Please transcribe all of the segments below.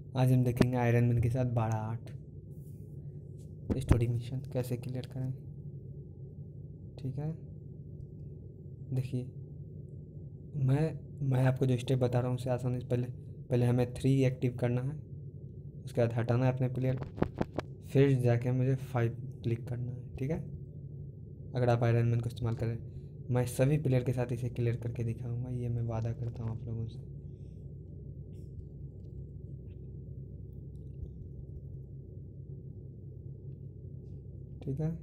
आज हम देखेंगे आयरन मैन के साथ 12/8 स्टोरी मिशन कैसे क्लियर करें। ठीक है, देखिए मैं आपको जो स्टेप बता रहा हूँ उससे आसानी से पहले हमें 3 एक्टिव करना है, उसके बाद हटाना है अपने प्लेयर को, फिर जाके मुझे 5 क्लिक करना है। ठीक है, अगर आप आयरन मैन को इस्तेमाल करें, मैं सभी प्लेयर के साथ इसे क्लियर करके दिखाऊंगा, ये मैं वादा करता हूँ आप लोगों से। ठीक है,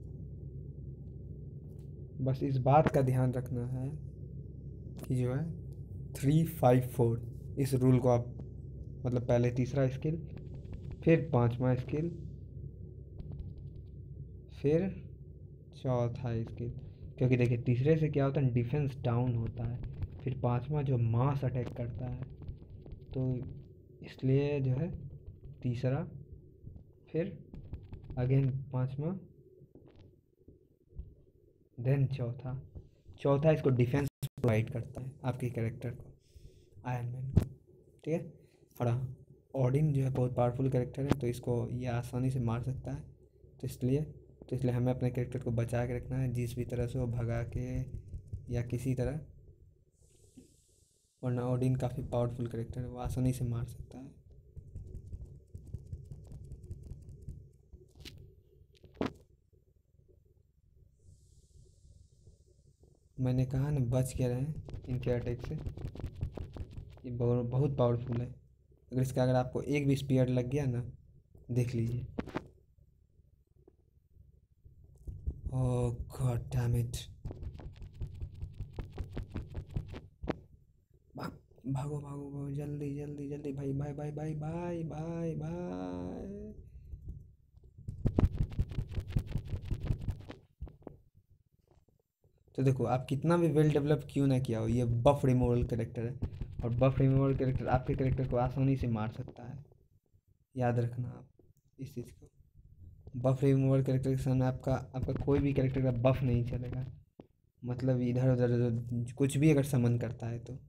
बस इस बात का ध्यान रखना है कि जो है 3-5-4 इस रूल को आप मतलब पहले तीसरा स्किल, फिर 5वां स्किल, फिर चौथा स्किल, क्योंकि देखिए तीसरे से क्या होता है, डिफेंस डाउन होता है, फिर 5वां जो मास अटैक करता है, तो इसलिए जो है तीसरा, फिर अगेन 5वां, देन चौथा इसको डिफेंस प्रोवाइड करता है आपके कैरेक्टर को, आयरन मैन को। ठीक है, और हाँ, ओडिन जो है बहुत पावरफुल कैरेक्टर है, तो इसको ये आसानी से मार सकता है, तो इसलिए हमें अपने कैरेक्टर को बचा के रखना है जिस भी तरह से, वो भगा के या किसी तरह, वरना ओडिन काफ़ी पावरफुल कैरेक्टर है, वो आसानी से मार सकता है। मैंने कहा ना, बच के रहें इनके अटैक से, ये बहुत पावरफुल है। अगर आपको एक भी स्पीयर लग गया ना, देख लीजिए। ओह गॉड डैम इट, भागो भागो भागो, जल्दी जल्दी जल्दी, भाई भाई भाई भाई भाई भाई भाई। तो देखो, आप कितना भी वेल डेवलप क्यों ना किया हो, ये बफ रिमूवल कैरेक्टर है, और बफ रिमूवल कैरेक्टर आपके कैरेक्टर को आसानी से मार सकता है। याद रखना आप इस चीज़ को। बफ रिमूवल कैरेक्टर के सामने आपका आपका कोई भी कैरेक्टर का बफ नहीं चलेगा, मतलब इधर उधर कुछ भी अगर समन करता है तो।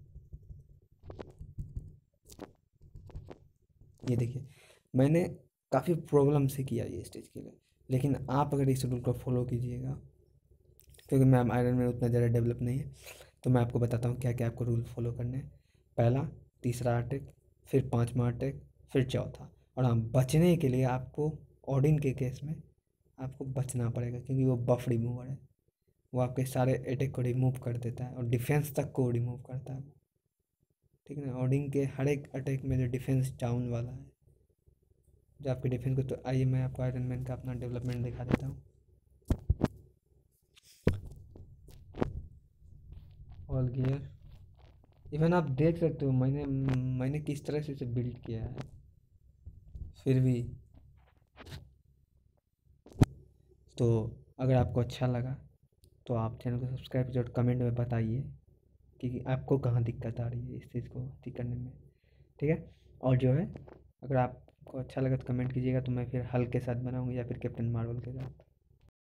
ये देखिए, मैंने काफ़ी प्रॉब्लम से किया ये स्टेज के लिए, लेकिन आप अगर इस रूल को फॉलो कीजिएगा, क्योंकि मैम आयरन में उतना ज़्यादा डेवलप नहीं है, तो मैं आपको बताता हूँ क्या क्या आपको रूल फॉलो करने हैं। पहला, तीसरा अटैक, फिर 5वां अटैक, फिर चौथा। और हाँ, बचने के लिए आपको ओडिन के केस में आपको बचना पड़ेगा, क्योंकि वो बफ रिमूवर है, वो आपके सारे अटैक को रिमूव कर देता है और डिफेंस तक को रिमूव करता है। ठीक है ना, ओडिन के हर एक अटैक में जो डिफेंस डाउन वाला है, जो आपके डिफेंस को, तो आइए मैं आपको आयरन मैन का अपना डेवलपमेंट दिखा देता हूँ। ऑल गियर, इवन आप देख सकते हो मैंने किस तरह से इसे बिल्ड किया है। फिर भी तो अगर आपको अच्छा लगा तो आप चैनल को सब्सक्राइब कीजिए और कमेंट में बताइए कि आपको कहाँ दिक्कत आ रही है इस चीज़ को ठीक करने में। ठीक है, और जो है, अगर आपको अच्छा लगा तो कमेंट कीजिएगा, तो मैं फिर हल के साथ बनाऊँगी या फिर कैप्टन मार्वल के साथ।